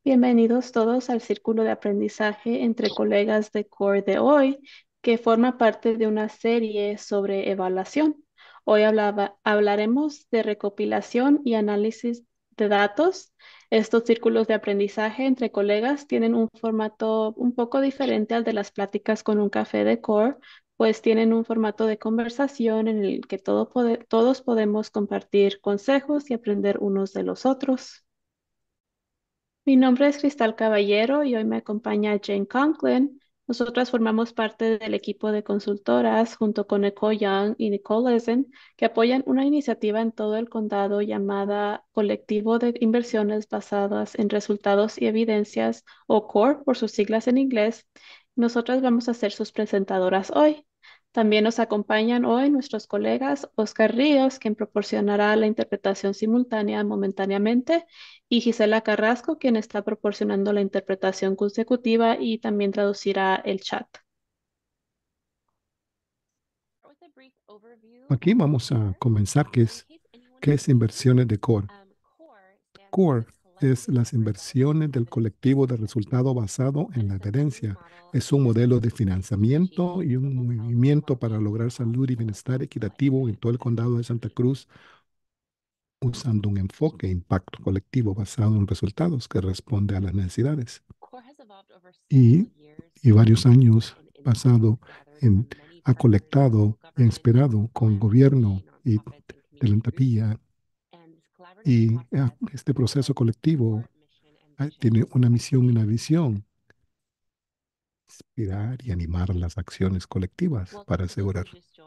Bienvenidos todos al Círculo de Aprendizaje entre Colegas de CORE de hoy, que forma parte de una serie sobre evaluación. Hoy hablaremos de recopilación y análisis de datos. Estos círculos de aprendizaje entre colegas tienen un formato un poco diferente al de las pláticas con un café de CORE, pues tienen un formato de conversación en el que todos podemos compartir consejos y aprender unos de los otros. Mi nombre es Cristal Caballero y hoy me acompaña Jane Conklin. Nosotras formamos parte del equipo de consultoras junto con Nicole Young y Nicole Lezen, que apoyan una iniciativa en todo el condado llamada Colectivo de Inversiones Basadas en Resultados y Evidencias, o CORE por sus siglas en inglés. Nosotras vamos a ser sus presentadoras hoy. También nos acompañan hoy nuestros colegas Oscar Ríos, quien proporcionará la interpretación simultánea momentáneamente, y Gisela Carrasco, quien está proporcionando la interpretación consecutiva y también traducirá el chat. Aquí vamos a comenzar, qué es inversiones de core. Core es las inversiones del colectivo de resultado basado en la evidencia. Es un modelo de financiamiento y un movimiento para lograr salud y bienestar equitativo en todo el condado de Santa Cruz, usando un enfoque de impacto colectivo basado en resultados que responde a las necesidades. Y, y varios años pasado en, ha colectado e inspirado con gobierno y filantropía. Y este proceso colectivo tiene una misión y una visión: inspirar y animar las acciones colectivas para asegurar.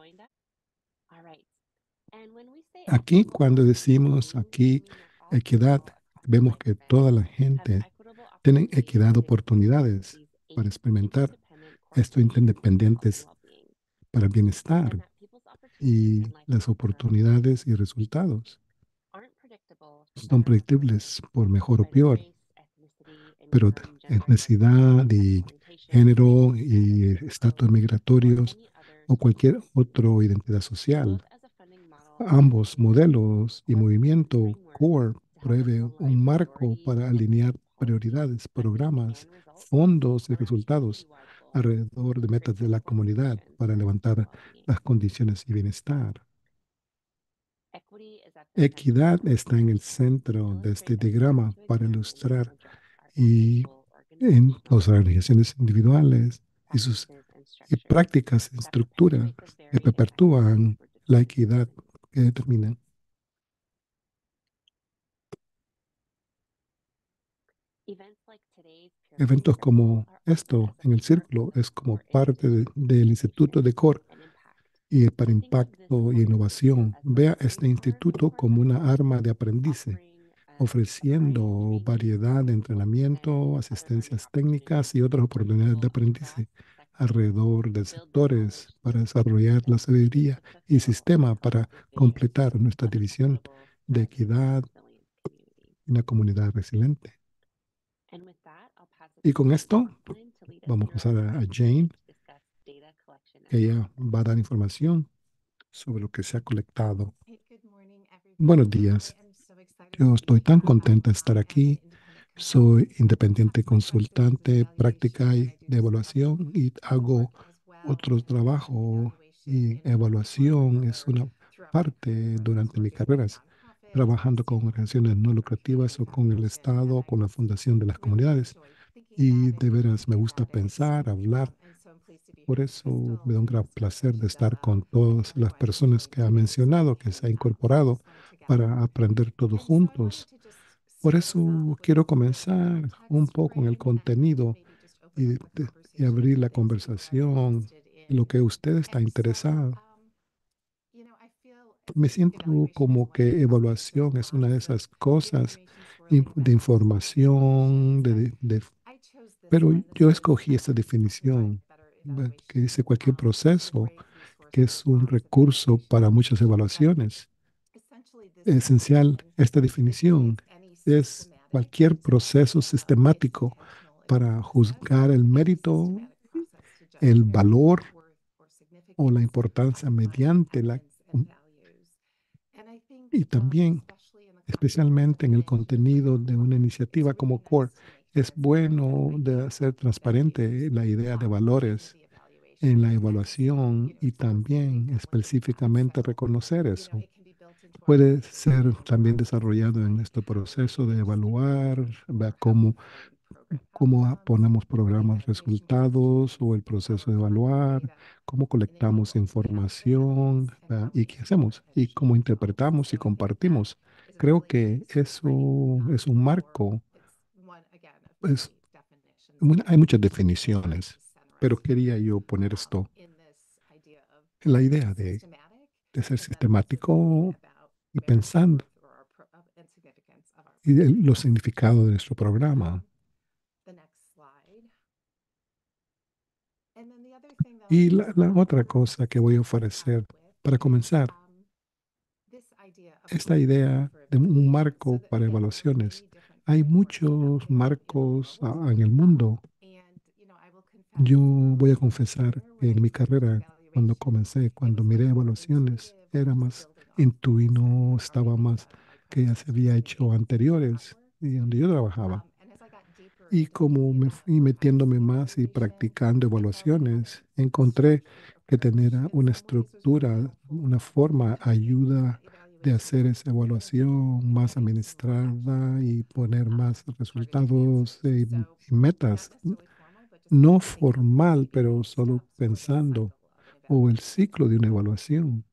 Aquí, cuando decimos aquí equidad, vemos que toda la gente tiene equidad de oportunidades para experimentar estos independientes para el bienestar y las oportunidades y resultados son predictibles por mejor o peor, pero etnicidad y género y estatus migratorios o cualquier otra identidad social. Ambos modelos y movimiento CORE provee un marco para alinear prioridades, programas, fondos y resultados alrededor de metas de la comunidad para levantar las condiciones y bienestar. Equidad está en el centro de este diagrama para ilustrar y en las organizaciones individuales y sus prácticas y estructuras que perpetúan la equidad que determinan. Eventos como esto en el círculo es como parte del Instituto de CORE y para impacto y innovación. Vea este instituto como una arma de aprendizaje, ofreciendo variedad de entrenamiento, asistencias técnicas y otras oportunidades de aprendizaje alrededor de sectores para desarrollar la sabiduría y sistema para completar nuestra división de equidad en la comunidad resiliente. Y con esto vamos a pasar a Jane, que ella va a dar información sobre lo que se ha colectado. Buenos días. Yo estoy tan contenta de estar aquí. Soy independiente consultante, práctica y de evaluación y hago otro trabajo y evaluación es una parte durante mi carrera, trabajando con organizaciones no lucrativas o con el Estado, con la Fundación de las Comunidades. Y de veras me gusta pensar, hablar. Por eso me da un gran placer de estar con todas las personas que ha mencionado, que se ha incorporado para aprender todos juntos. Por eso quiero comenzar un poco en el contenido y, y abrir la conversación, lo que usted está interesado. Me siento como que evaluación es una de esas cosas de información, pero yo escogí esta definición que dice cualquier proceso que es un recurso para muchas evaluaciones. Esencial, esta definición es cualquier proceso sistemático para juzgar el mérito, el valor o la importancia mediante y también especialmente en el contenido de una iniciativa como CORE. Es bueno de hacer transparente la idea de valores en la evaluación y también específicamente reconocer eso. Puede ser también desarrollado en este proceso de evaluar, vea cómo ponemos programas resultados o el proceso de evaluar, cómo colectamos información, y qué hacemos y cómo interpretamos y compartimos. Creo que eso es un marco. Es, hay muchas definiciones, pero quería yo poner esto, la idea de ser sistemático y pensando y los significados de nuestro programa. Y la otra cosa que voy a ofrecer para comenzar, esta idea de un marco para evaluaciones. Hay muchos marcos en el mundo. Yo voy a confesar que en mi carrera, cuando comencé, cuando miré evaluaciones, era más intuino, estaba más que ya se había hecho anteriores y donde yo trabajaba. Y como me fui metiéndome más y practicando evaluaciones, encontré que tener una estructura, una forma, ayuda de hacer esa evaluación más administrada y poner más resultados y metas. No formal, pero solo pensando, o el ciclo de una evaluación.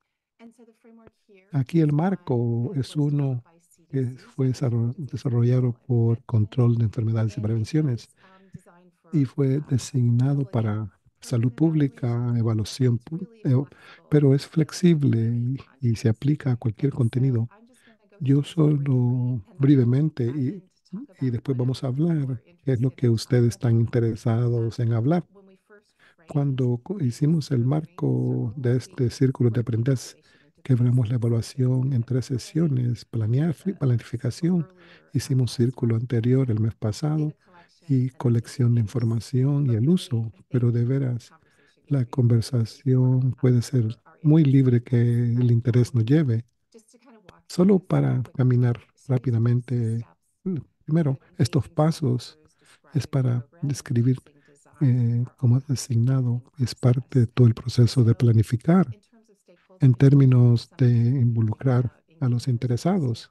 Aquí el marco es uno que fue desarrollado por Control de Enfermedades y Prevenciones y fue designado para salud pública, evaluación, pero es flexible y se aplica a cualquier contenido. Yo solo brevemente y después vamos a hablar qué es lo que ustedes están interesados en hablar. Cuando hicimos el marco de este círculo de aprendizaje, quebramos la evaluación en 3 sesiones, planificación, hicimos círculo anterior el mes pasado y colección de información y el uso, pero de veras, la conversación puede ser muy libre que el interés nos lleve. Solo para caminar rápidamente, primero, estos pasos es para describir como has designado, es parte de todo el proceso de planificar en términos de involucrar a los interesados,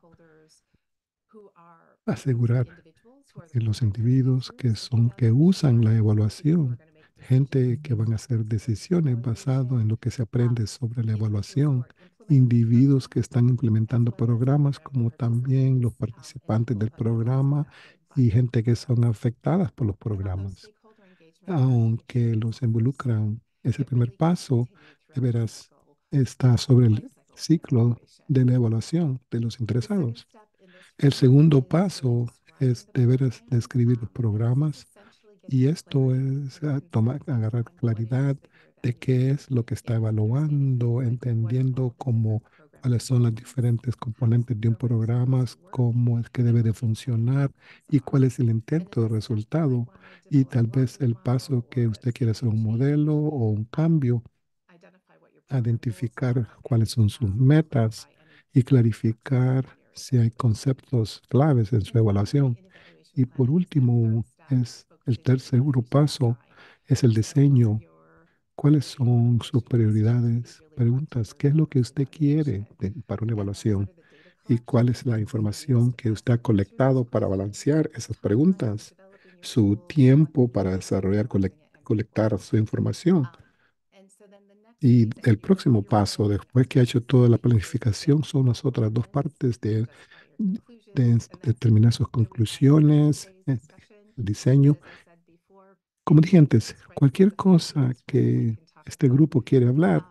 asegurar que los individuos que usan la evaluación, gente que van a hacer decisiones basado en lo que se aprende sobre la evaluación, individuos que están implementando programas, como también los participantes del programa y gente que son afectadas por los programas. Aunque los involucran, ese primer paso, de veras, está sobre el ciclo de la evaluación de los interesados. El segundo paso es de veras describir los programas y esto es agarrar claridad de qué es lo que está evaluando, entendiendo cuáles son las diferentes componentes de un programa, cómo es que debe de funcionar y cuál es el intento de resultado y tal vez el paso que usted quiere hacer un modelo o un cambio, identificar cuáles son sus metas y clarificar si hay conceptos claves en su evaluación. Y por último, es el tercer paso, es el diseño. ¿Cuáles son sus prioridades? Preguntas, ¿qué es lo que usted quiere para una evaluación? ¿Y cuál es la información que usted ha colectado para balancear esas preguntas? Su tiempo para desarrollar, colectar su información. Y el próximo paso, después que ha hecho toda la planificación, son las otras dos partes de determinar sus conclusiones, el diseño. Como dije antes, cualquier cosa que este grupo quiere hablar,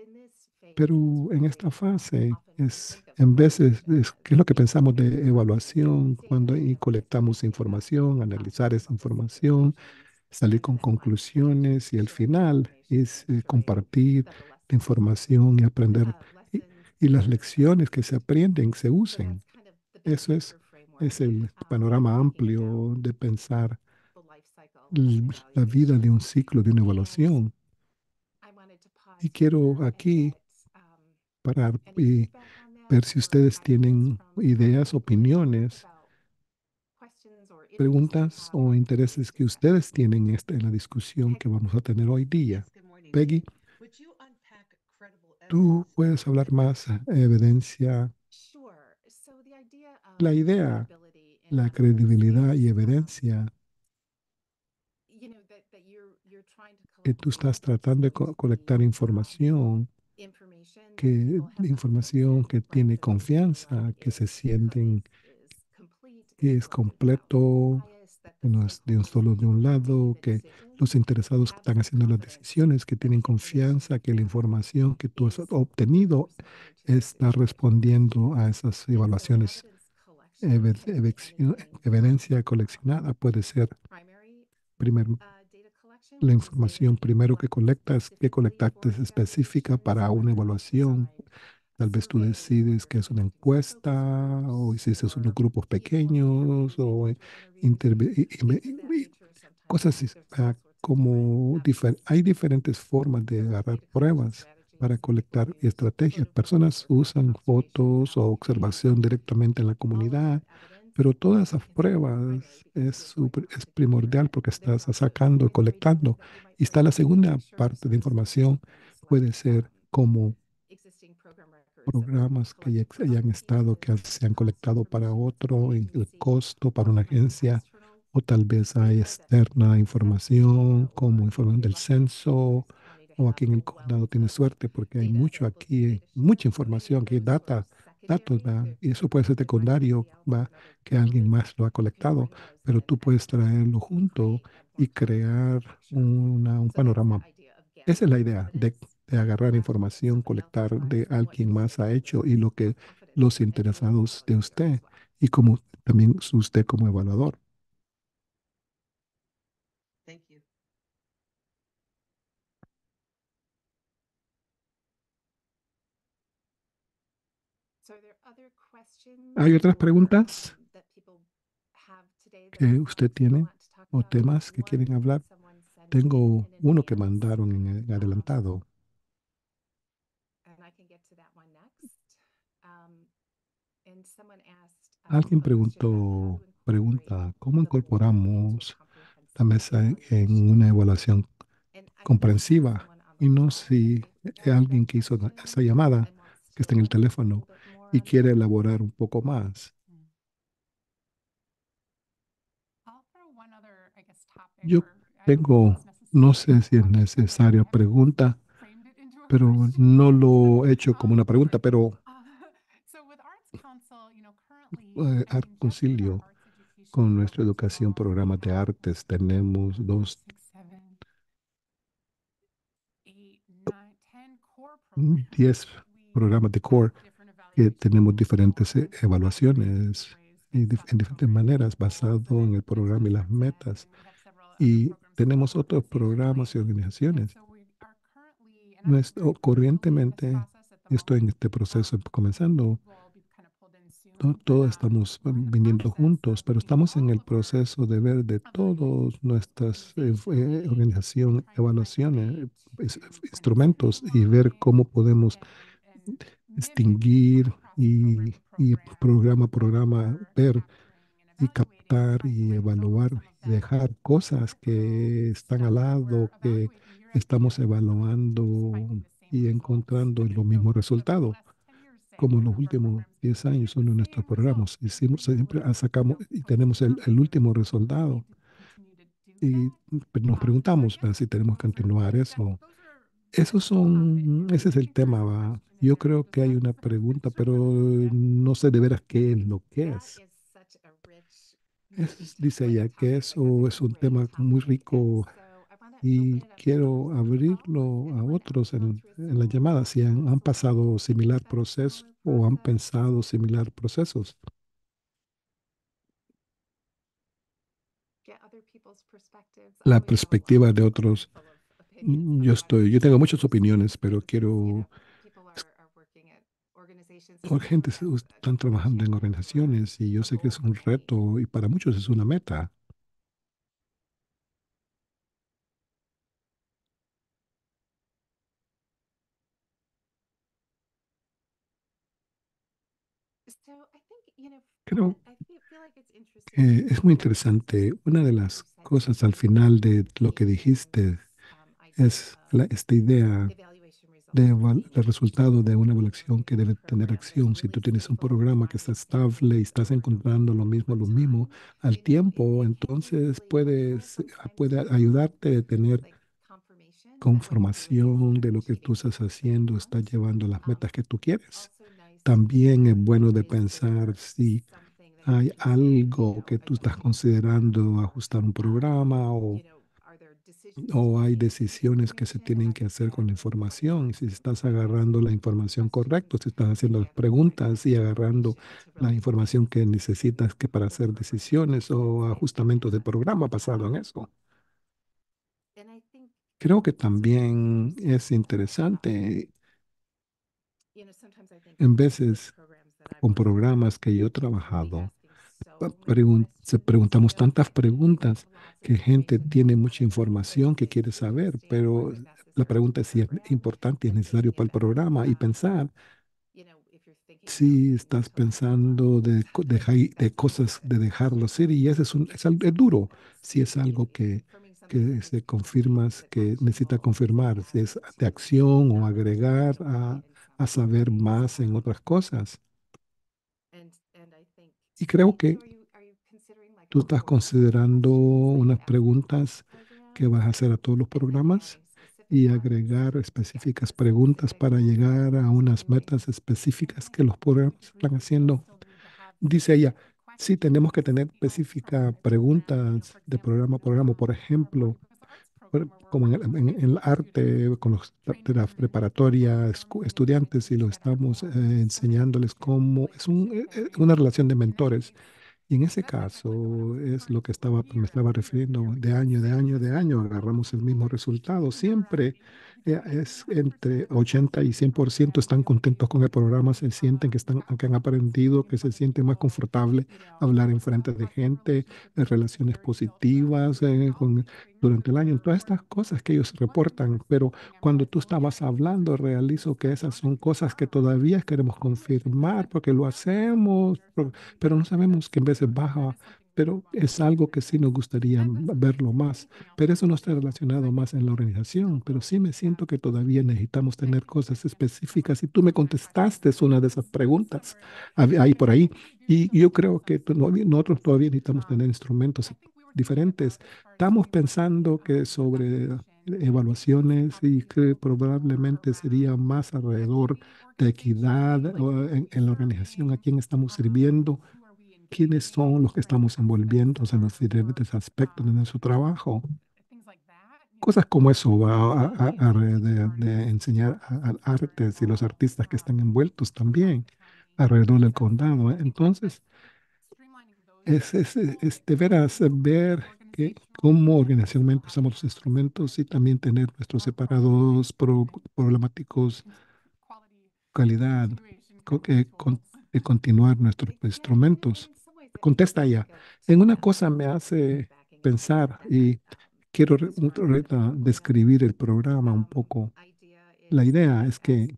pero en esta fase en vez ¿qué es lo que pensamos de evaluación cuando ahí colectamos información, analizar esa información, salir con conclusiones y el final es compartir la información y aprender y las lecciones que se aprenden se usen. Eso es el panorama amplio de pensar la vida de un ciclo de una evaluación. Y quiero aquí parar y ver si ustedes tienen ideas, opiniones preguntas o intereses que ustedes tienen en la discusión que vamos a tener hoy día. Peggy, tú puedes hablar más evidencia, la idea, la credibilidad y evidencia que tú estás tratando de colectar información que tiene confianza, que se sienten que es completo, que no es de un solo de un lado, que los interesados que están haciendo las decisiones, que tienen confianza, que la información que tú has obtenido está respondiendo a esas evaluaciones. Evidencia coleccionada puede ser primero la información primero que colectas, que colectaste es específica para una evaluación. Tal vez tú decides que es una encuesta o hiciste unos grupos pequeños o cosas así. Hay diferentes formas de agarrar pruebas para colectar estrategias. Personas usan fotos o observación directamente en la comunidad, pero todas esas pruebas es primordial porque estás sacando y colectando. Y está la segunda parte de información, puede ser como programas que ya hayan estado, se han colectado para otro, en el costo para una agencia, o tal vez hay externa información, como información del censo, o aquí en el condado tienes suerte porque hay mucho aquí, mucha información, aquí datos, ¿va? Y eso puede ser secundario, ¿va? Que alguien más lo ha colectado, pero tú puedes traerlo junto y crear un panorama. Esa es la idea de agarrar información, colectar de alguien más ha hecho y lo que los interesados de usted y como también usted como evaluador. ¿Hay otras preguntas que usted tiene o temas que quieren hablar? Tengo uno que mandaron en adelantado. Alguien pregunta, ¿cómo incorporamos la mesa en una evaluación comprensiva? Y no si alguien que hizo esa llamada, que está en el teléfono y quiere elaborar un poco más. Yo tengo, no sé si es necesaria pregunta, pero no lo he hecho como una pregunta, pero Art Concilio, con nuestra educación, programas de artes, tenemos 10 programas de core que tenemos diferentes evaluaciones en diferentes maneras basado en el programa y las metas. Y tenemos otros programas y organizaciones. Corrientemente, estoy en este proceso comenzando. Todos estamos viniendo juntos, pero estamos en el proceso de ver de todas nuestras organización, evaluaciones, instrumentos y ver cómo podemos distinguir y programa a programa ver y captar y evaluar y dejar cosas que están al lado, que estamos evaluando y encontrando los mismos resultados, como en los últimos 10 años uno de nuestros programas. Hicimos, siempre sacamos y tenemos el último resultado y nos preguntamos, ¿verdad?, si tenemos que continuar eso. Ese es el tema, va. Yo creo que hay una pregunta, pero no sé de veras qué es lo que es. Dice ella que eso es un tema muy rico y quiero abrirlo a otros en la llamada, si han pasado similar proceso o han pensado similar procesos. La perspectiva de otros. Yo tengo muchas opiniones, pero quiero, gente están trabajando en organizaciones y yo sé que es un reto y para muchos es una meta. Creo, Es muy interesante. Una de las cosas al final de lo que dijiste es esta idea del resultado de una evaluación que debe tener acción. Si tú tienes un programa que está estable y estás encontrando lo mismo al tiempo, entonces puede ayudarte a tener confirmación de lo que tú estás haciendo, estás llevando las metas que tú quieres. También es bueno de pensar si hay algo que tú estás considerando ajustar un programa o hay decisiones que se tienen que hacer con la información. Si estás agarrando la información correcta, si estás haciendo las preguntas y agarrando la información que necesitas que para hacer decisiones o ajustamientos de programa basado en eso. Creo que también es interesante en veces con programas que yo he trabajado. Preguntamos tantas preguntas que gente tiene mucha información que quiere saber, pero la pregunta es si es importante y es necesario para el programa y pensar si estás pensando de cosas de dejarlo ser y ese es duro, si es algo que se confirmas, que necesita confirmar, si es de acción o agregar a saber más en otras cosas. Y creo que tú estás considerando unas preguntas que vas a hacer a todos los programas y agregar específicas preguntas para llegar a unas metas específicas que los programas están haciendo. Dice ella, sí, tenemos que tener específicas preguntas de programa a programa. Por ejemplo, como en el arte, con los de la preparatoria, estudiantes, y lo estamos enseñándoles cómo es una relación de mentores. Y en ese caso es lo que me estaba refiriendo, de año, agarramos el mismo resultado. Siempre es entre 80 y 100% están contentos con el programa, se sienten que han aprendido, que se sienten más confortables hablar en frente de gente, relaciones positivas durante el año, todas estas cosas que ellos reportan. Pero cuando tú estabas hablando, realizo que esas son cosas que todavía queremos confirmar porque lo hacemos, pero no sabemos que en veces baja, pero es algo que sí nos gustaría verlo más. Pero eso no está relacionado más en la organización, pero sí me siento que todavía necesitamos tener cosas específicas y tú me contestaste una de esas preguntas ahí por ahí. Y yo creo que nosotros todavía necesitamos tener instrumentos diferentes. Estamos pensando que sobre evaluaciones y que probablemente sería más alrededor de equidad en la organización, a quién estamos sirviendo, quiénes son los que estamos envolviendo en los diferentes aspectos de nuestro trabajo. Cosas como eso, de enseñar al artes y los artistas que están envueltos también alrededor del condado. Entonces, es de veras ver que cómo organizacionalmente usamos los instrumentos y también tener nuestros separados problemáticos calidad, de continuar nuestros instrumentos. Contesta ya. En una cosa me hace pensar y quiero ahorita describir el programa un poco. La idea es que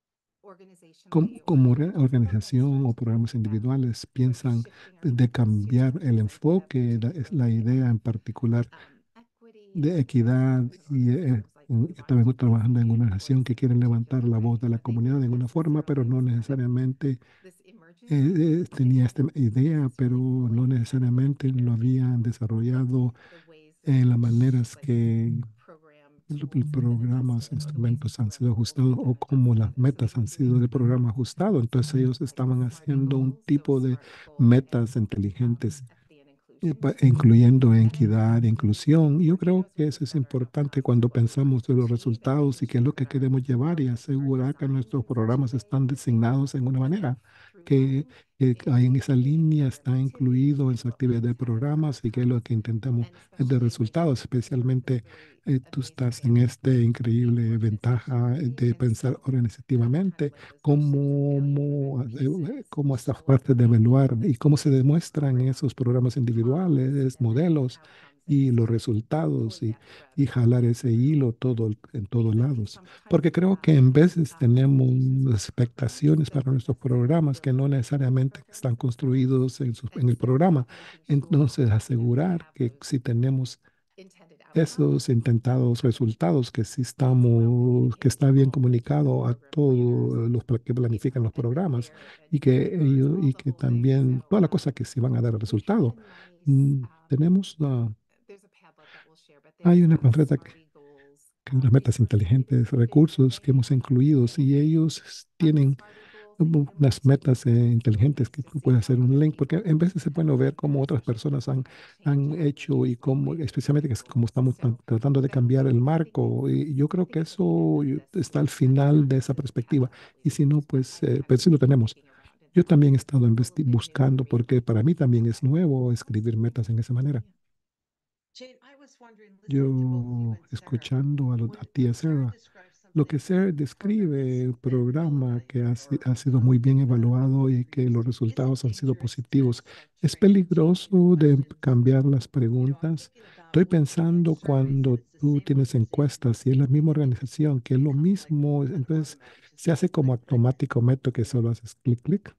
como organización o programas individuales piensan de cambiar el enfoque, es la idea en particular de equidad y yo también estoy trabajando en una organización que quiere levantar la voz de la comunidad de alguna forma, pero no necesariamente tenía esta idea, pero no necesariamente lo habían desarrollado en las maneras que los programas, instrumentos han sido ajustados o como las metas han sido de programa ajustado. Entonces ellos estaban haciendo un tipo de metas inteligentes incluyendo equidad e inclusión. Yo creo que eso es importante cuando pensamos de los resultados y qué es lo que queremos llevar y asegurar que nuestros programas están designados en una manera que ahí en esa línea está incluido en su actividad de programas y que es lo que intentamos de resultados, especialmente tú estás en esta increíble ventaja de pensar organizativamente cómo estas partes de evaluar y cómo se demuestran en esos programas individuales, modelos y los resultados y jalar ese hilo en todos lados. Porque creo que en veces tenemos expectaciones para nuestros programas que no necesariamente están construidos en el programa. Entonces, asegurar que si tenemos esos intentados resultados, que sí estamos, que está bien comunicado a todos los que planifican los programas y que también todas las cosas que sí van a dar el resultado. Tenemos, hay una panfleta que las metas inteligentes, recursos que hemos incluido y ellos tienen unas metas inteligentes que tú puedes hacer un link, porque en veces se puede ver cómo otras personas han hecho y cómo, especialmente que es como estamos tratando de cambiar el marco. Y yo creo que eso está al final de esa perspectiva. Y si no, pues sí lo tenemos. Yo también he estado buscando, porque para mí también es nuevo escribir metas en esa manera. Yo escuchando a tía Sarah, lo que Sarah describe, el programa que ha sido muy bien evaluado y que los resultados han sido positivos. Es peligroso de cambiar las preguntas. Estoy pensando cuando tú tienes encuestas y es la misma organización, que es lo mismo, entonces se hace como automático, método que solo haces clic, clic.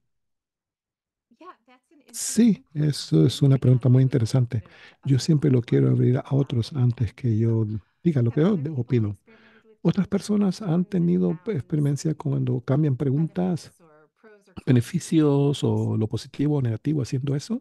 Sí, eso es una pregunta muy interesante. Yo siempre lo quiero abrir a otros antes que yo diga lo que yo opino. ¿Otras personas han tenido experiencia cuando cambian preguntas, beneficios o lo positivo o negativo haciendo eso?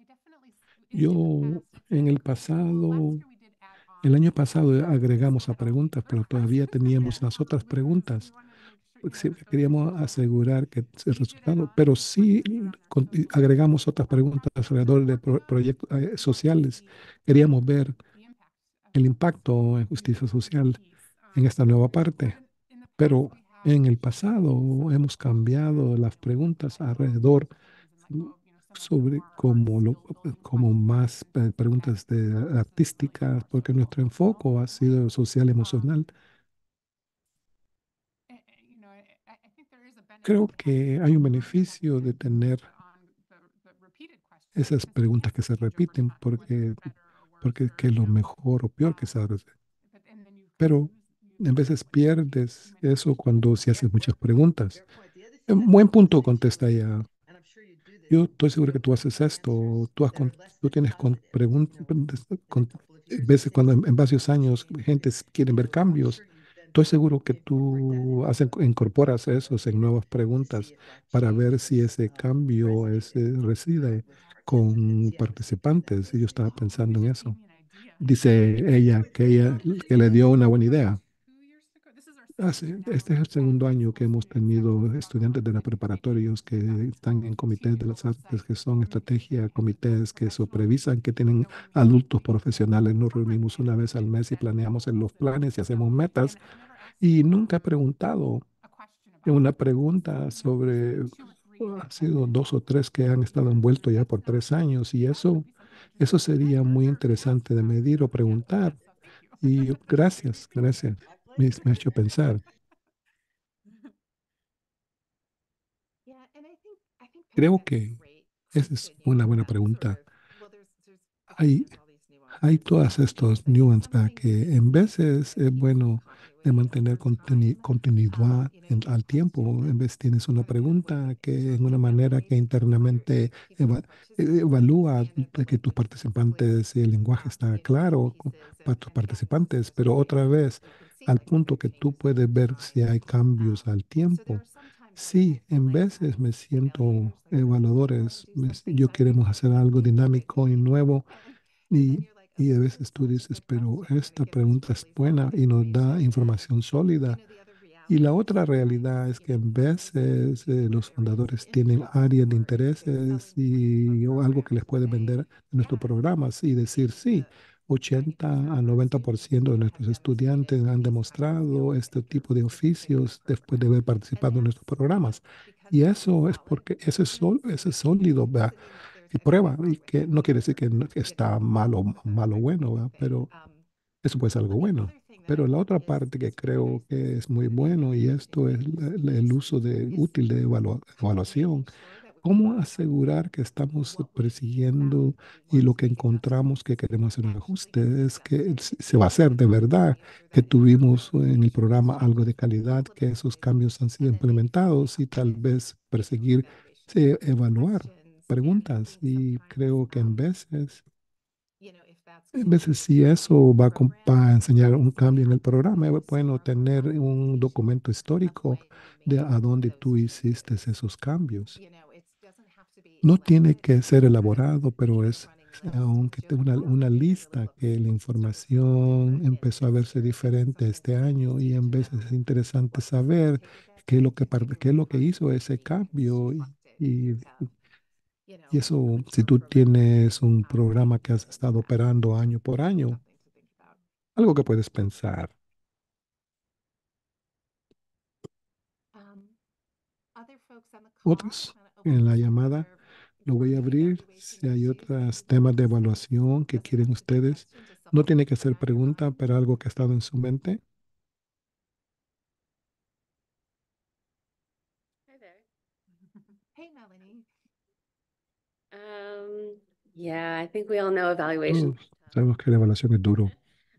Yo en el pasado, el año pasado agregamos a preguntas, pero todavía teníamos las otras preguntas. Porque siempre queríamos asegurar que el resultado, pero sí agregamos otras preguntas alrededor de proyectos sociales. Queríamos ver el impacto en justicia social en esta nueva parte. Pero en el pasado hemos cambiado las preguntas alrededor mm, sobre como más preguntas artísticas, porque nuestro enfoque ha sido social emocional. Creo que hay un beneficio de tener esas preguntas que se repiten, porque qué es lo mejor o peor que se hace. Pero en veces pierdes eso cuando se hacen muchas preguntas. Buen punto, contesta ella. Yo estoy seguro que tú haces esto, tú tienes con preguntas, con veces cuando en varios años gente quiere ver cambios, estoy seguro que tú incorporas esos en nuevas preguntas para ver si ese cambio reside con participantes. Y yo estaba pensando en eso. Dice ella que le dio una buena idea. Este es el segundo año que hemos tenido estudiantes de la preparatorios que están en comités de las artes, que son estrategia, comités que supervisan, que tienen adultos profesionales. Nos reunimos una vez al mes y planeamos en los planes y hacemos metas. Y nunca he preguntado una pregunta sobre, ha sido dos o tres que han estado envueltos ya por 3 años y eso sería muy interesante de medir o preguntar. Y gracias, me ha hecho pensar. Creo que esa es una buena pregunta. Hay, hay todas estos nuances para que en veces es bueno de mantener continuidad al tiempo. En vez tienes una pregunta que en una manera que internamente evalúa de que tus participantes, el lenguaje está claro para tus participantes, pero otra vez al punto que tú puedes ver si hay cambios al tiempo. Sí, en veces me siento evaluadores, yo queremos hacer algo dinámico y nuevo y a veces tú dices, pero esta pregunta es buena y nos da información sólida. Y la otra realidad es que en veces los fundadores tienen áreas de intereses o algo que les puede vender en nuestros programas y decir, sí, 80 a 90% de nuestros estudiantes han demostrado este tipo de oficios después de haber participado en nuestros programas. Y eso es porque ese es sólido, ¿verdad? Y prueba, y que no quiere decir que está malo bueno, ¿verdad? Pero eso puede ser algo bueno. Pero la otra parte que creo que es muy bueno y esto es el uso útil de evaluación. ¿cómo asegurar que estamos persiguiendo y lo que encontramos que queremos hacer un ajuste es que se va a hacer de verdad, que tuvimos en el programa algo de calidad, que esos cambios han sido implementados y tal vez perseguir, sí, evaluar preguntas? Y creo que en veces si eso va a enseñar un cambio en el programa, es bueno tener un documento histórico de a dónde tú hiciste esos cambios. No tiene que ser elaborado, pero aunque tenga una lista que la información empezó a verse diferente este año y en veces es interesante saber qué es lo que hizo ese cambio y, y eso, si tú tienes un programa que has estado operando año por año, algo que puedes pensar. Otros en la llamada, lo voy a abrir. Si hay otros temas de evaluación que quieren ustedes, no tiene que ser pregunta, pero algo que ha estado en su mente. Hi there. Um, yeah, I think we all know evaluation. Todos sabemos que la evaluación es duro.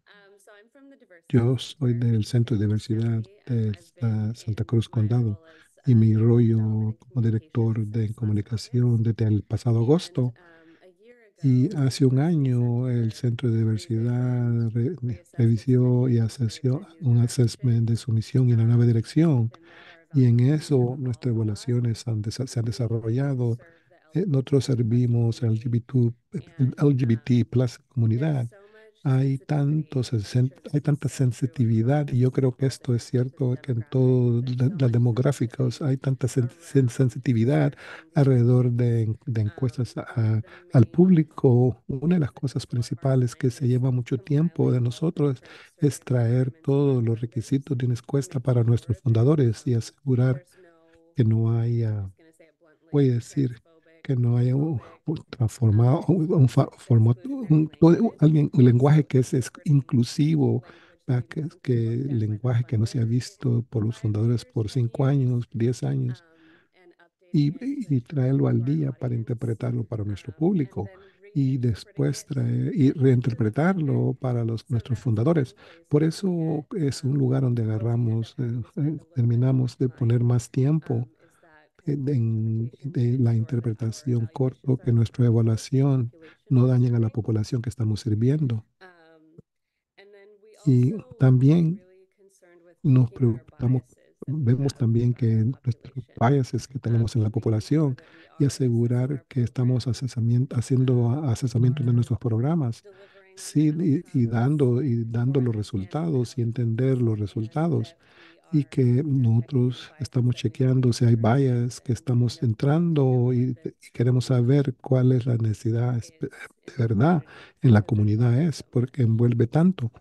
So I'm from the Diversity Yo soy Center del Centro de in Diversidad Schenectady. de I've been la Santa in Cruz my Condado role as y mi development rollo and como director communications de since last comunicación August. desde el pasado And agosto. a year Y ago, the hace un Diversity año el Center Centro de Diversidad revisioned, reassessed its revisó y mission, created asesió a new un direction. assessment de su misión y la nueva And dirección. within that, our Y en evaluations have eso nuestras evolved a lot. evaluaciones se han We desarrollado. serve the Nosotros LGBTQ plus servimos al community, and LGBT plus there's comunidad. so much sensitivity and Hay interest tanta still to and sensitividad from y yo creo que esto es specific cierto que en demographics. todas There's so las much demográficos hay sensitivity tanta around sensitividad serving alrededor communities. de encuestas One of the al main público. Una de things las that cosas people are principales que arguing se is lleva mucho tiempo de compiling all of the nosotros different es survey traer requirements of todos our los members requisitos de una encuesta para moving nuestros forward. fundadores y asegurar There's no, que no I'm haya, just going to say it bluntly, voy a decir, transphobic, que no haya homophobic, un transformado, exclusionary alguien, language. un lenguaje So que es interpreting inclusivo, language that ¿verdad? maybe doesn't Que look el at by the lenguaje que no se ha funder visto por in los 5 fundadores years, por 10 cinco years, años, 10 años, and updating it y traerlo to al our día para audience, interpretarlo para nuestro and público then y reinterpreting después it traer y for the funder. reinterpretarlo para So nuestros that's fundadores. one place Por we're looking eso at es un lugar donde opening up agarramos, the pathway to spend a little bit more terminamos de poner time. más tiempo Is that kind of reinterpretation to de la ensure our interpretación corto, evaluations que are nuestra inclusive to the evaluación population no we're dañen a la serving. población que estamos sirviendo. Um, and then we Y also are también really concerned with nos taking our preocupamos, biases that we vemos have también from que our nuestros population, biases que tenemos en la to making sure población that we y are assessing asegurar our que estamos programs, haciendo asesoramiento de are nuestros programas, delivering on the sí, outcomes y or dando los understanding the resultados y entender outcomes, los and resultados, that we y are que detecting nosotros biases estamos that we think chequeando si hay are bias, que existent and estamos working to deal entrando with it y queremos to saber cuál es la necesidad make it de in the verdad community en la because it comunidad involves es, so much. porque envuelve tanto.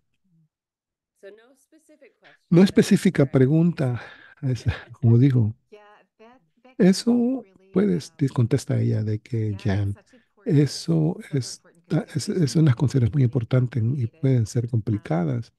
So no specific No question, but I'm específica sure I can pregunta, answer. como dijo. Eso puedes, contesta ella de que Jan, eso es unas cosas muy importantes y pueden ser complicadas.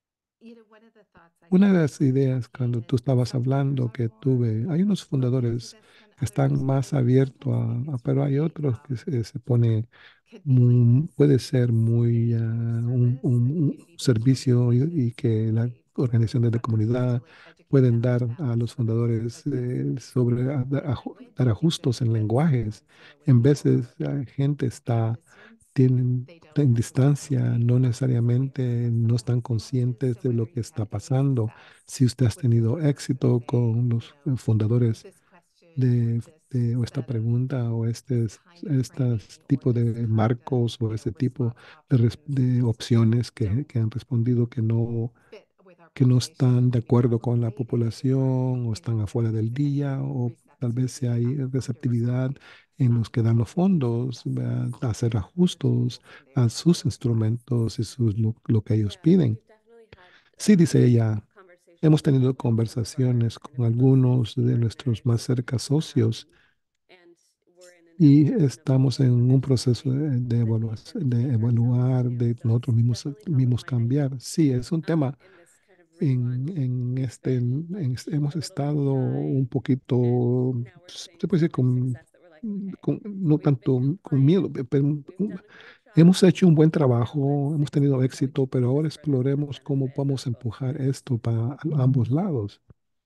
Una de las ideas cuando tú estabas hablando que tuve, hay unos fundadores que están más abiertos pero hay otros que se pone, puede ser muy un servicio y que las organizaciones de comunidad pueden dar a los fundadores sobre dar ajustes en lenguajes. En veces la gente tienen en distancia, no necesariamente no están conscientes de lo que está pasando. Si usted ha tenido éxito con los fundadores o esta pregunta o tipo de marcos o este tipo de opciones que han respondido que no están de acuerdo con la población o están afuera del día o tal vez si hay receptividad en los que dan los fondos, ¿verdad? Hacer ajustes a sus instrumentos y lo que ellos Yeah, piden. we've definitely had Sí, dice ella, hemos conversations tenido with some of our conversaciones kind of con algunos closest de nuestros partners, más cerca socios and we're in an y evolution of estamos en un proceso exploring de the need for evaluación, de change ourselves, evaluar, de and nosotros that's mismos, definitely top of mismos mind. cambiar. Sí, es un tema In this kind of relaunch, it's been hemos a little bit estado shy, un poquito, and now we're se seeing puede so decir, much success that we're like, no tanto con miedo, pero hemos hecho un buen trabajo, hemos tenido éxito, pero ahora exploremos cómo podemos empujar esto para ambos lados.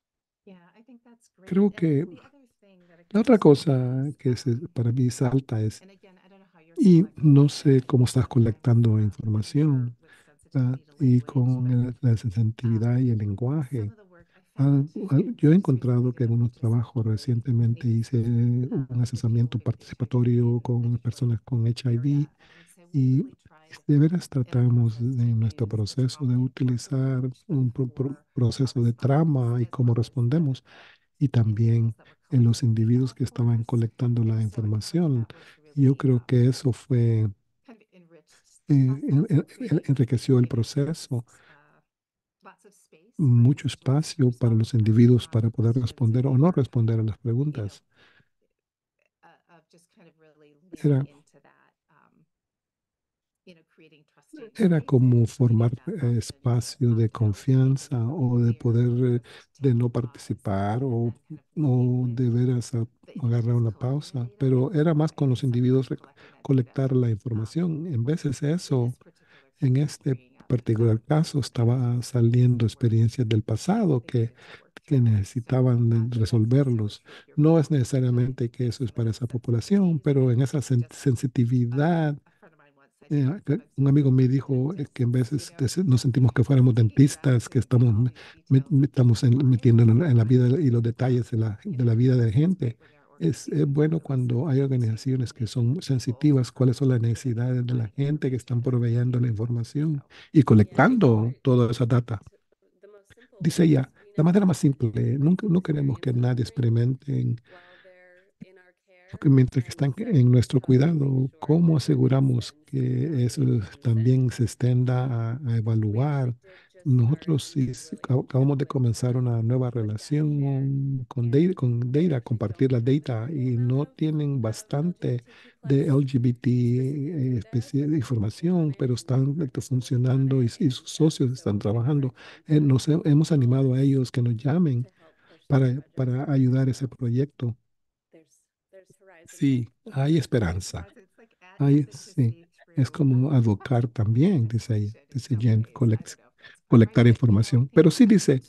Creo que la otra cosa que para mí salta es, y no sé cómo estás colectando información, y con la sensitividad y el lenguaje. Yo he encontrado que en unos trabajos recientemente hice un asesoramiento participatorio con personas con HIV y de veras tratamos en nuestro proceso de utilizar un proceso de trama y cómo respondemos y también en los individuos que estaban colectando la información. Yo creo que eso fue, enriqueció el proceso, mucho espacio para los individuos para poder responder o no responder a las preguntas. Era, era como formar espacio de confianza o de poder, de no participar o de veras agarrar una pausa, pero era más con los individuos colectar la información. En veces eso, en este particular caso, estaba saliendo experiencias del pasado que necesitaban resolverlos. No es necesariamente que eso es para esa población, pero en esa sensitividad, un amigo me dijo que en veces nos sentimos que fuéramos dentistas, que estamos, estamos metiendo en la vida y los detalles de la vida de la gente. Es bueno cuando hay organizaciones que son sensitivas, cuáles son las necesidades de la gente que están proveyendo la información y colectando toda esa data. Dice ella, la manera más simple, nunca, no queremos que nadie experimente que mientras que están en nuestro cuidado, ¿cómo aseguramos que eso también se extienda a evaluar? Nosotros sí, sí, acabamos de comenzar una nueva relación con Data, compartir la data y no tienen bastante de LGBT de información, pero están funcionando y sus socios están trabajando. Hemos animado a ellos que nos llamen para ayudar a ese proyecto. Sí, hay esperanza. Sí, es como educar también, dice ella, dice Jen, colectar información. Pero sí dice,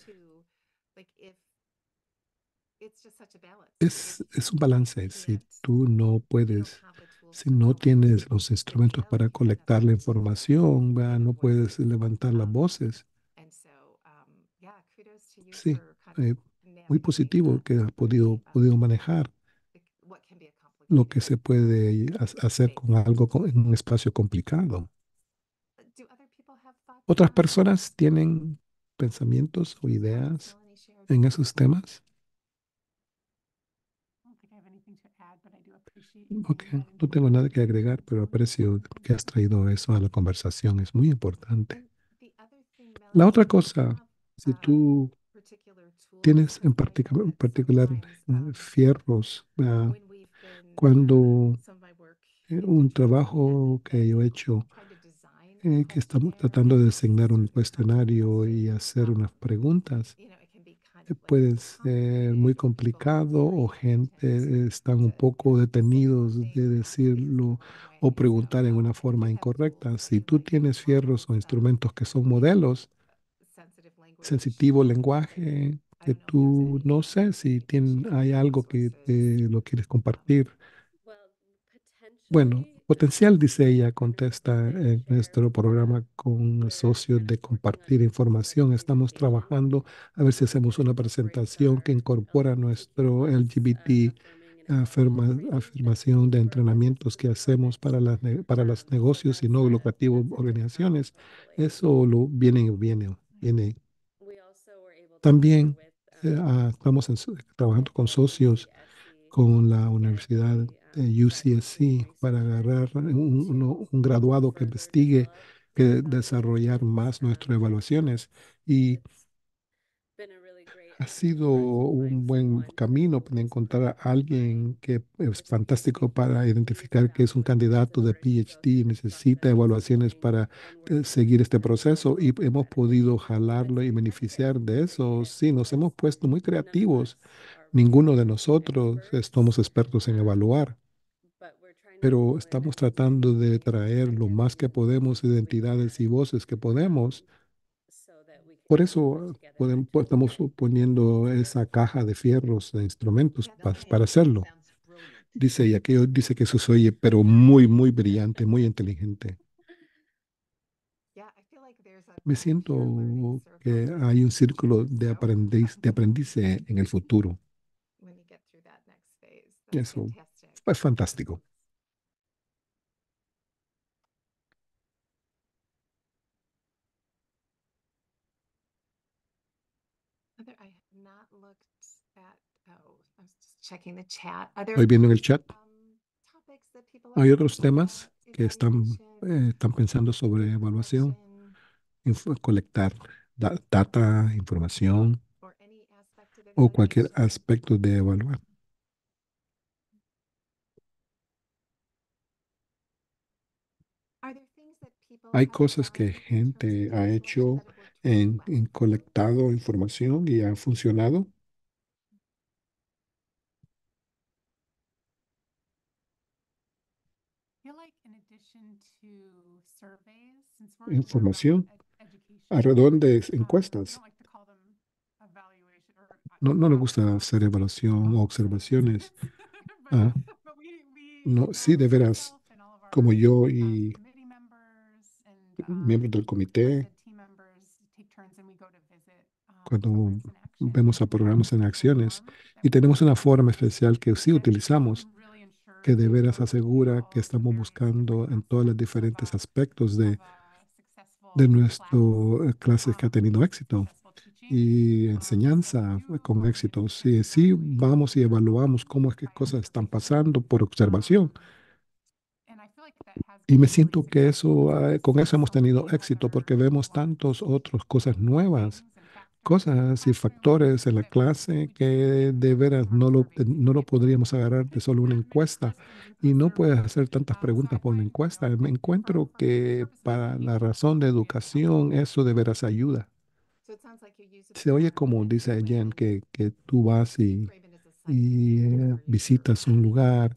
es un balance. Si tú no puedes, si no tienes los instrumentos para colectar la información, ¿verdad? No puedes levantar las voces. Sí, eh, muy positivo que has podido manejar lo que se puede hacer con algo en un espacio complicado. ¿Otras personas tienen pensamientos o ideas en esos temas? Ok, no tengo nada que agregar, pero aprecio que has traído eso a la conversación. Es muy importante. La otra cosa, si tú tienes en particular fierros, cuando un trabajo que yo he hecho, que estamos tratando de designar un cuestionario y hacer unas preguntas, puede ser muy complicado o gente están un poco detenidos de decirlo o preguntar en una forma incorrecta. Si tú tienes fierros o instrumentos que son modelos, sensitivo lenguaje, que tú no sé si hay algo que te lo quieres compartir. Bueno, potencial, dice ella, contesta en nuestro programa con socios de compartir información. Estamos trabajando a ver si hacemos una presentación que incorpora nuestro LGBT afirmación de entrenamientos que hacemos para los negocios y no lucrativos organizaciones. Eso viene. También estamos trabajando con socios con la Universidad de UCSC para agarrar un graduado que investigue, que desarrollar más nuestras evaluaciones. Y ha sido un buen camino para encontrar a alguien que es fantástico para identificar que es un candidato de PhD y necesita evaluaciones para seguir este proceso y hemos podido jalarlo y beneficiar de eso. Sí, nos hemos puesto muy creativos. Ninguno de nosotros somos expertos en evaluar. pero estamos tratando de traer lo más que podemos, identidades y voces que podemos. Por eso estamos poniendo esa caja de fierros de instrumentos para hacerlo. Dice, y aquello dice que eso se oye, pero muy, muy brillante, muy inteligente. Me siento que hay un círculo de aprendiz en el futuro. Eso es fantástico. Estoy viendo en el chat. Hay otros temas que están pensando sobre evaluación, colectar data, información o cualquier aspecto de evaluar. Hay cosas que gente ha hecho en colectado información y ha funcionado. Información alrededor de encuestas. No, no le gusta hacer evaluación o observaciones. Ah, no, sí, de veras, como yo y miembros del comité, cuando vemos a programas en acciones y tenemos una forma especial que sí utilizamos, que de veras asegura que estamos buscando en todos los diferentes aspectos de nuestro clases que ha tenido éxito y enseñanza con éxito. Sí, sí, vamos y evaluamos cómo es que cosas están pasando por observación. Y me siento que eso, con eso hemos tenido éxito porque vemos tantas otras cosas nuevas, cosas y factores en la clase que de veras no lo podríamos agarrar de solo una encuesta. Y no puedes hacer tantas preguntas por una encuesta. Me encuentro que para la razón de educación eso de veras ayuda. Se oye como dice Jen, que tú vas y visitas un lugar.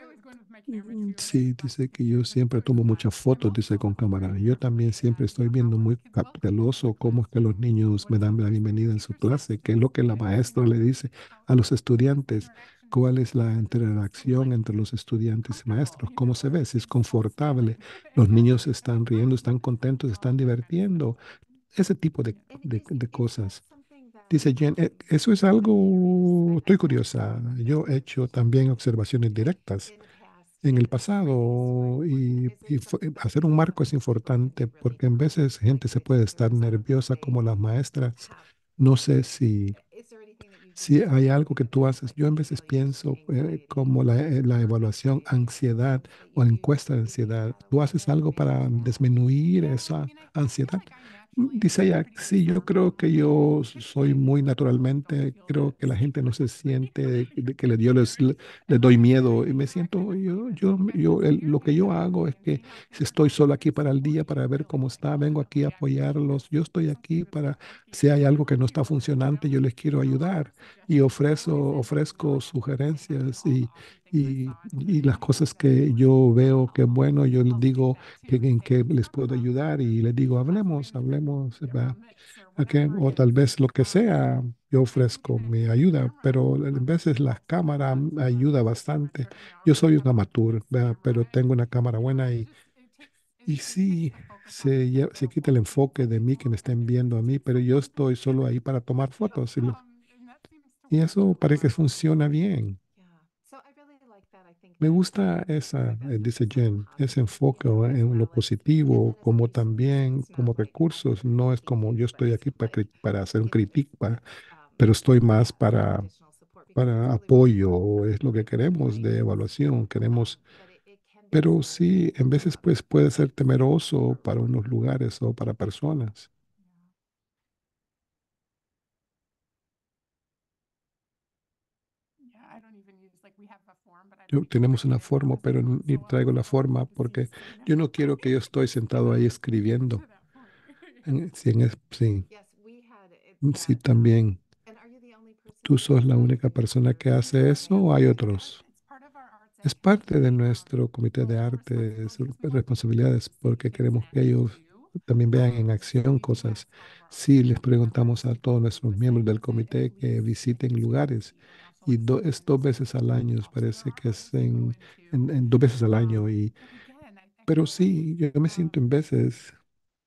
Sí, dice que yo siempre tomo muchas fotos, dice con cámara. Yo también siempre estoy viendo muy cauteloso cómo es que los niños me dan la bienvenida en su clase, qué es lo que la maestra le dice a los estudiantes, cuál es la interacción entre los estudiantes y maestros, cómo se ve, si es confortable, los niños están riendo, están contentos, están divirtiendo, ese tipo de cosas. Dice Jen, eso es algo, estoy curiosa. Yo he hecho también observaciones directas en el pasado y hacer un marco es importante porque en veces gente se puede estar nerviosa como las maestras. No sé si hay algo que tú haces. Yo en veces pienso como la evaluación ansiedad o encuesta de ansiedad. ¿Tú haces algo para disminuir esa ansiedad? Dice ella, sí, yo creo que yo soy muy naturalmente, creo que la gente no se siente de que les doy miedo y me siento, lo que yo hago es que si estoy solo aquí para el día, para ver cómo está, vengo aquí a apoyarlos, yo estoy aquí para, si hay algo que no está funcionando, yo les quiero ayudar y ofrezco sugerencias y las cosas que yo veo que bueno, yo les digo en qué les puedo ayudar y les digo, hablemos, ¿verdad? ¿Ok? O tal vez lo que sea, yo ofrezco mi ayuda, pero en veces la cámara ayuda bastante. Yo soy un amateur, ¿verdad? Pero tengo una cámara buena y sí, se quita el enfoque de mí que me estén viendo a mí, pero yo estoy solo ahí para tomar fotos y eso parece que funciona bien. Me gusta dice Jen, ese enfoque en lo positivo, como también como recursos. No es como yo estoy aquí para hacer un crítica, pero estoy más para apoyo, es lo que queremos de evaluación, queremos, pero sí, en veces pues puede ser temeroso para unos lugares o para personas. Tenemos una forma, pero ni traigo la forma porque yo no quiero que yo estoy sentado ahí escribiendo. Sí, sí, sí, también. ¿Tú sos la única persona que hace eso o hay otros? Es parte de nuestro comité de arte, sus responsabilidades, porque queremos que ellos también vean en acción cosas. Sí, les preguntamos a todos nuestros miembros del comité que visiten lugares y es 2 veces al año, parece que es en 2 veces al año. Pero sí, yo me siento en veces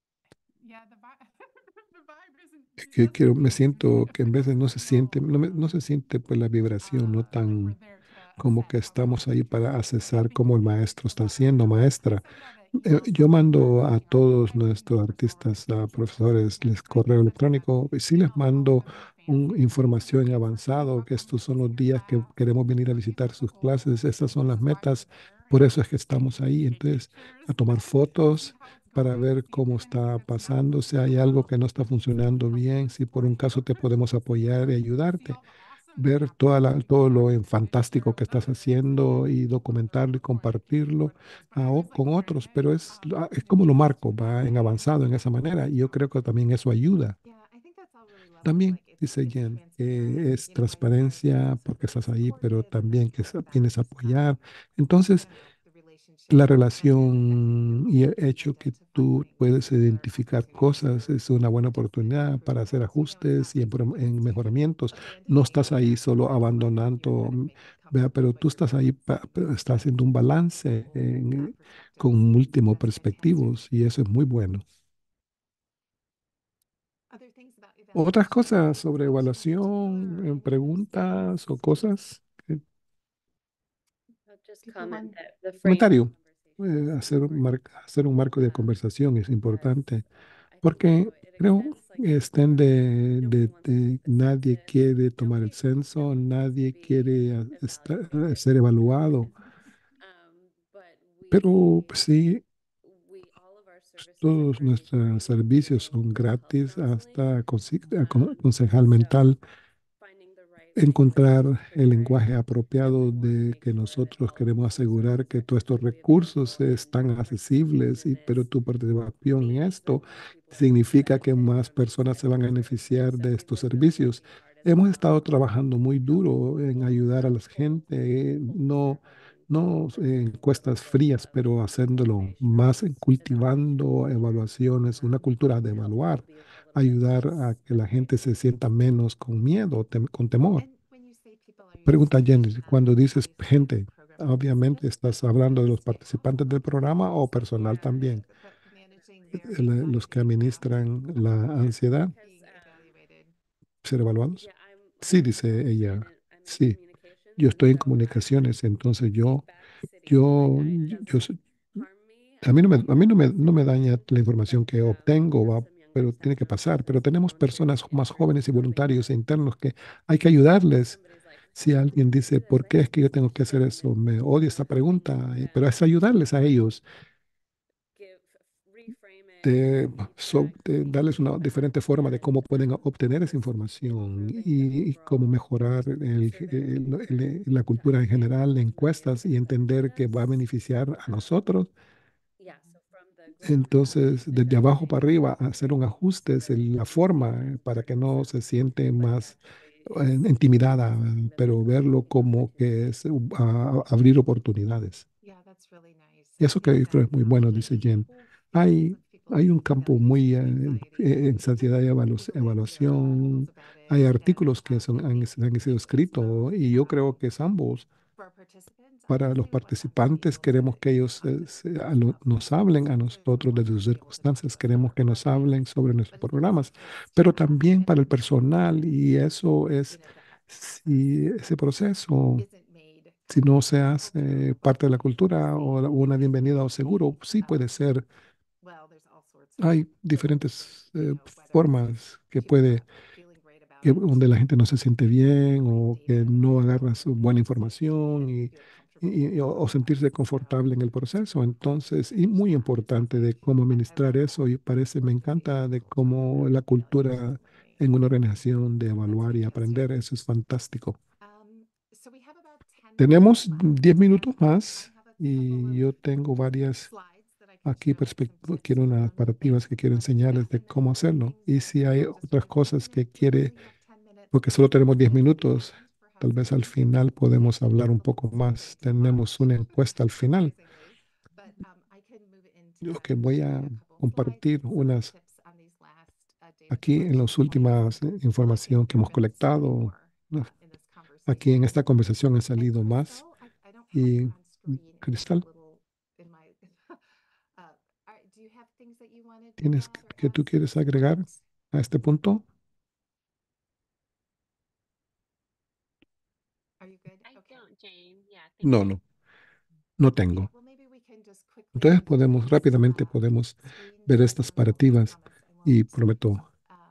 me siento que en veces no se siente, no se siente pues la vibración, no tan como que estamos ahí para accesar cómo el maestro está haciendo, maestra. Yo mando a todos nuestros artistas, a profesores, les correo electrónico, y sí les mando información avanzado, que estos son los días que queremos venir a visitar sus clases, estas son las metas, por eso es que estamos ahí. Entonces, a tomar fotos para ver cómo está pasando, si hay algo que no está funcionando bien, si por un caso te podemos apoyar y ayudarte, ver todo lo fantástico que estás haciendo y documentarlo y compartirlo con otros, pero es como lo marco, va en avanzado en esa manera y yo creo que también eso ayuda. También dice Jen que es transparencia porque estás ahí, pero también que vienes a apoyar. Entonces, la relación y el hecho que tú puedes identificar cosas es una buena oportunidad para hacer ajustes y en mejoramientos. No estás ahí solo abandonando, vea, pero tú estás ahí, estás haciendo un balance con múltiples perspectivos y eso es muy bueno. Otras cosas sobre evaluación, preguntas o cosas. I'll just comment that the frame of Comentario. conversation is Hacer un marco de important, conversación es because importante I think porque it creo extends like que estén nobody wants to be nadie assessed, quiere tomar el nobody censo, wants to nadie be quiere evaluated. ser evaluado, But pero pues, sí, we all of our services are todos pretty nuestros free, servicios son including mental health gratis, counseling. hasta concejal So mental. finding the right Encontrar language for el lenguaje apropiado everyone, de make que sure that nosotros all of queremos those asegurar services que are todos estos equitably recursos available and están accesibles, pero participativeness tu participación en means that esto more people are going to significa que benefit más from these personas se van a services. beneficiar So de we've estos been really servicios. working hard as Hemos well estado to trabajando muy help duro en people ayudar a la gente, no, no encuestas frías, pero haciéndolo más, cultivando evaluaciones, una cultura de evaluar, ayudar a que la gente se sienta menos con miedo, con temor. Pregunta Jenny, cuando dices gente, obviamente estás hablando de los participantes del programa o personal también, los que administran la ansiedad, Because ser evaluados. yeah, Sí, dice ella, I'm in sí, communications, yo and estoy en so comunicaciones, entonces feedback city, like yo, I yo, doesn't soy- harm me. I think it no me helps daña me. la información But que obtengo, there's va, some younger pero tiene staff que pasar. members and Pero some tenemos volunteers personas in the más office jóvenes y who help me voluntarios e guide. internos que hay que ayudarles. Somebody's like, Si how alguien do you dice, do this? ¿por I qué can es que yo teach tengo que hacer them, eso? Me and odio we're esta helping pregunta, pero es them ayudarles a ellos, give reframe it, give feedback, darles una diferente forma de cómo and pueden obtener esa just información improving the y cómo overall mejorar survey la to cultura en understand general, how the encuestas y items entender benefit que va a us. beneficiar a Um, nosotros. yeah, so from the ground up, Entonces, desde abajo para identifying arriba, hacer un the ajuste es la forma para que no se siente but más actually is intimidada, something that they pero really verlo need to como que es continue. abrir oportunidades. Y eso que creo es muy bueno, dice Jen. Hay, hay un campo muy en sociedad de evaluación. Hay artículos que han sido escritos y yo creo que es ambos. Para los participantes queremos que ellos nos hablen a nosotros de sus circunstancias, queremos que nos hablen sobre nuestros programas, pero también para el personal y eso es, si ese proceso, si no se hace parte de la cultura o una bienvenida o seguro, sí puede ser. Hay diferentes formas donde la gente no se siente bien o que no agarra su buena información o sentirse confortable en el proceso. Entonces, y muy importante de cómo administrar eso y me encanta de cómo la cultura en una organización de evaluar y aprender, eso es fantástico. Tenemos 10 minutos más y yo tengo varias aquí quiero unas narrativas que quiero enseñarles de cómo hacerlo. Y si hay otras cosas que quiere, porque solo tenemos 10 minutos, Tal vez al final podemos hablar un poco más. Tenemos una encuesta al final. Yo que voy a compartir unas aquí en las últimas información que hemos colectado. ¿No? Aquí en esta conversación ha salido más. Y Cristal, ¿tienes que tú quieres agregar a este punto? No, no, no tengo. Entonces rápidamente podemos ver estas parativas y prometo.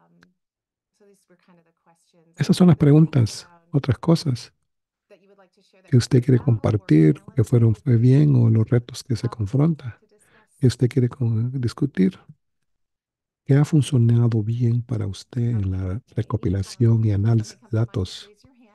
Esas son las preguntas, otras cosas que usted quiere compartir, que fue bien o los retos que se confronta, que usted quiere discutir, que ha funcionado bien para usted en la recopilación y análisis de datos.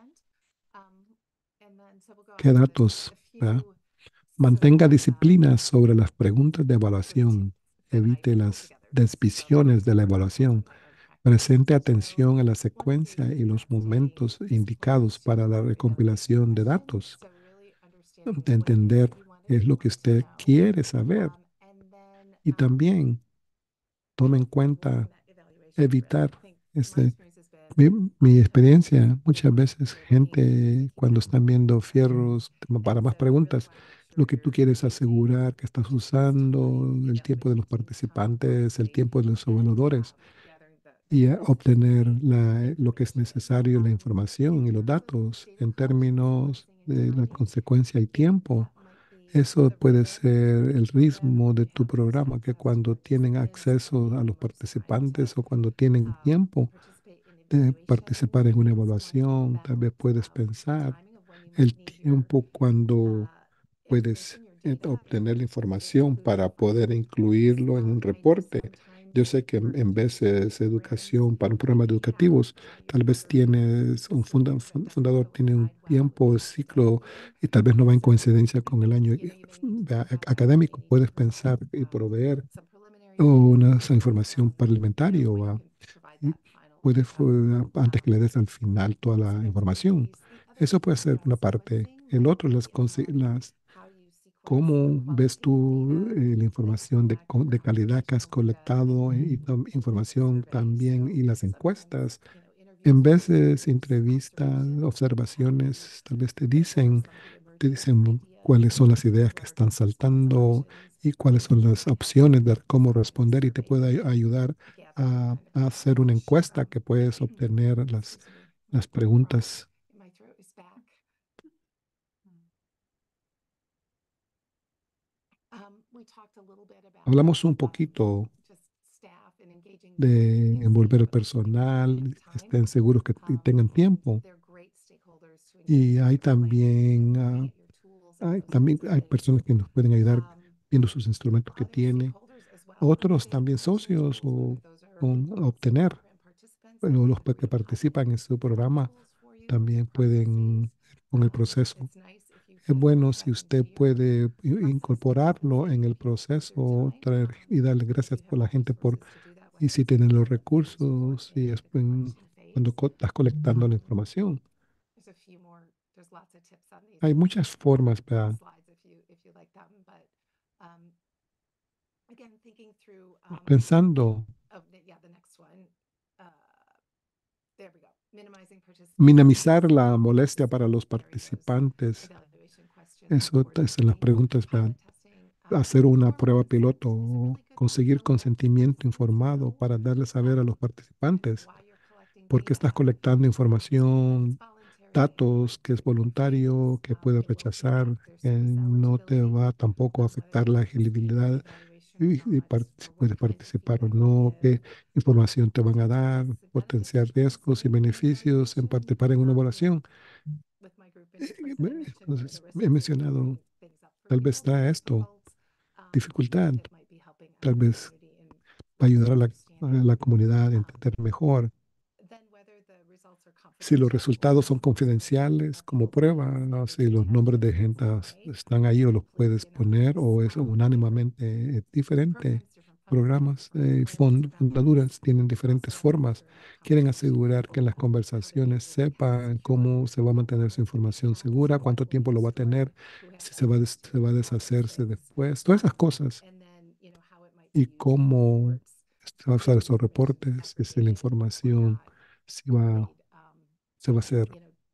¿Qué datos? ¿Verdad? Mantenga disciplina sobre las preguntas de evaluación. Evite las desviaciones de la evaluación. Presente atención a la secuencia y los momentos indicados para la recompilación de datos. De entender qué es lo que usted quiere saber. Y también tome en cuenta evitar este, mi, mi experiencia. Muchas veces gente cuando están viendo fierros para más preguntas, lo que tú quieres asegurar que estás usando, el tiempo de los participantes, el tiempo de los evaluadores y obtener lo que es necesario, la información y los datos en términos de la consecuencia y tiempo. Eso puede ser el ritmo de tu programa, que cuando tienen acceso a los participantes o cuando tienen tiempo de participar en una evaluación, tal vez puedes pensar el tiempo cuando puedes obtener la información para poder incluirlo en un reporte. Yo sé que en veces educación para un programa educativos, tal vez tienes fundador tiene un tiempo, ciclo, y tal vez no va en coincidencia con el año académico. Puedes pensar y proveer una esa información para el inventario. Y puedes, antes que le des al final toda la información. Eso puede ser una parte. El otro, ¿cómo ves tú la información de calidad que has colectado y información también y las encuestas? En veces entrevistas, observaciones, tal vez te dicen cuáles son las ideas que están saltando y cuáles son las opciones de cómo responder y te puede ayudar a hacer una encuesta que puedes obtener las preguntas. Hablamos un poquito de envolver el personal, que estén seguros que tengan tiempo. Y hay también personas que nos pueden ayudar viendo sus instrumentos que tiene. Otros también socios o con obtener, bueno, los que participan en su programa también pueden con el proceso. Es bueno si usted puede incorporarlo en el proceso, traer y darle gracias por la gente y si tienen los recursos y cuando estás colectando la información. Hay muchas formas, ¿verdad? Pensando, minimizar la molestia para los participantes. Eso es en las preguntas para hacer una prueba piloto o conseguir consentimiento informado para darle saber a los participantes por qué estás colectando información, datos que es voluntario, que puedes rechazar, que no te va tampoco a afectar la elegibilidad si puedes participar o no, qué información te van a dar, potenciar riesgos y beneficios en participar en una evaluación. Entonces, he mencionado, tal vez trae esto, dificultad, tal vez va a ayudar a la comunidad a entender mejor. Si los resultados son confidenciales como prueba, ¿no? Si los nombres de gente están ahí o los puedes poner o es unánimemente diferente, programas, fundaduras tienen diferentes formas. Quieren asegurar que en las conversaciones sepan cómo se va a mantener su información segura, cuánto tiempo lo va a tener, si se va a deshacerse después, todas esas cosas. Y cómo se va a usar esos reportes, si la información si va, se va a hacer,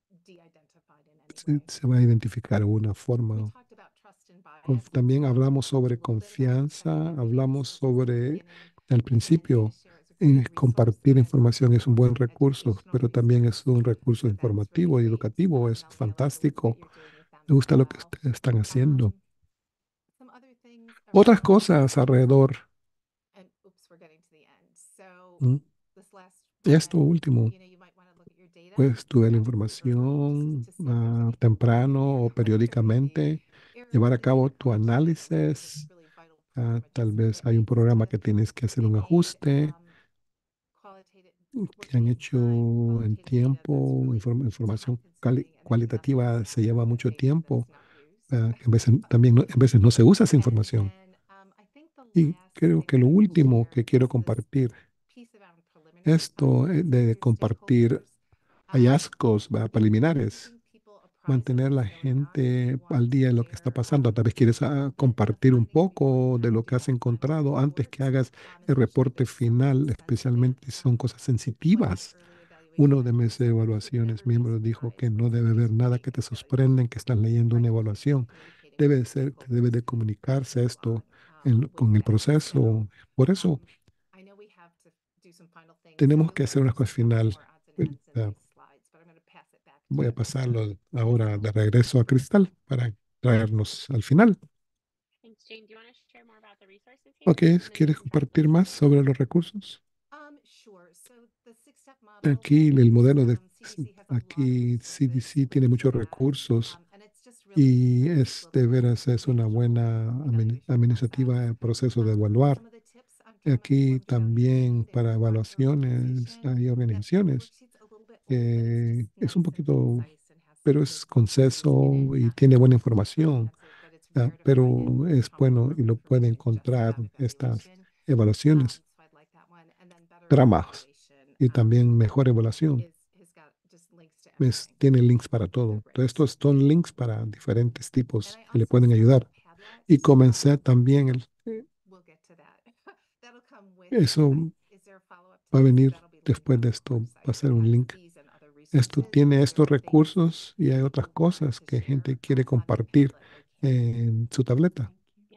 se va a identificar de una forma. También hablamos sobre confianza, hablamos sobre, al principio, compartir información es un buen recurso, pero también es un recurso informativo y educativo, es fantástico. Me gusta lo que ustedes están haciendo. Otras cosas alrededor. ¿Mm? Esto último, pues tuve la información temprano o periódicamente, llevar a cabo tu análisis. Tal vez hay un programa que tienes que hacer un ajuste, que han hecho en tiempo, información cualitativa se lleva mucho tiempo, que en veces, también en veces no se usa esa información. Y creo que lo último que quiero compartir, esto de compartir hallazgos preliminares, mantener la gente al día de lo que está pasando. Tal vez quieres compartir un poco de lo que has encontrado antes que hagas el reporte final, especialmente si son cosas sensitivas. Uno de mis evaluaciones miembros dijo que no debe haber nada que te sorprenda en que estás leyendo una evaluación. Debe de ser, debe de comunicarse esto con el proceso. Por eso tenemos que hacer una cosa final. Eh, Voy a pasarlo ahora de regreso a Cristal para traernos al final. Ok, ¿quieres compartir más sobre los recursos? Aquí el modelo de aquí CDC tiene muchos recursos y es de veras es una buena administrativa el proceso de evaluar. Aquí también para evaluaciones hay organizaciones que es un poquito, pero es conceso y tiene buena información, pero es bueno y lo puede encontrar estas evaluaciones, trabajos y también mejor evaluación. Tiene links para todo. Todos estos son links para diferentes tipos que le pueden ayudar. Y comencé también eso va a venir después de esto, va a ser un link. Esto tiene estos recursos y hay otras cosas que gente quiere compartir en su tableta.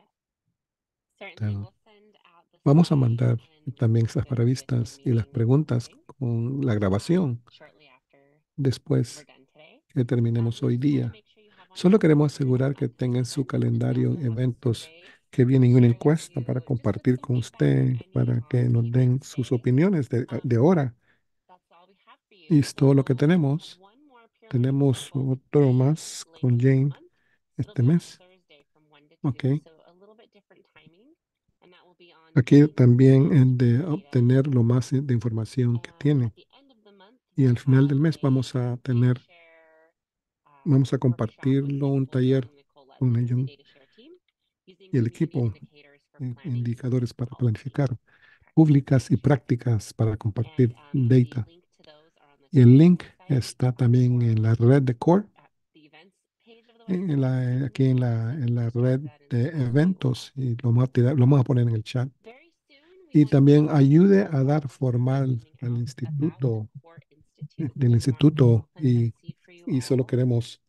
Ah, Vamos a mandar también esas paravistas y las preguntas con la grabación después que terminemos hoy día. Solo queremos asegurar que tengan en su calendario eventos que vienen y una encuesta para compartir con usted, para que nos den sus opiniones de ahora. Y es todo lo que tenemos. Tenemos otro más con Jane este mes. Ok. Aquí también el de obtener lo más de información que tiene. Y al final del mes vamos a compartirlo, un taller con ellos y el equipo, indicadores para planificar, públicas y prácticas para compartir data. Y el link está también en la red de Core, aquí en la red de eventos, y lo vamos a poner en el chat. Y también ayude a dar formal al instituto, del instituto, y solo queremos,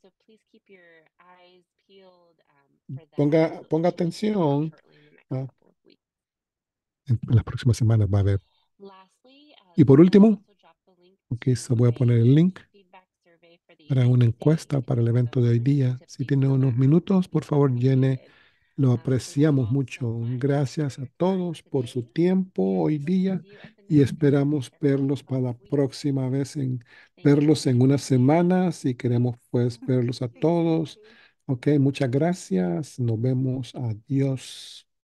ponga atención. ah, en las próximas semanas va a haber. Y por último, ok, voy a poner el link para una encuesta para el evento de hoy día. Si tiene unos minutos, por favor, llene. Lo apreciamos mucho. Gracias a todos por su tiempo hoy día y esperamos verlos para la próxima vez, verlos en unas semanas y queremos pues verlos a todos. Ok, muchas gracias. Nos vemos. Adiós.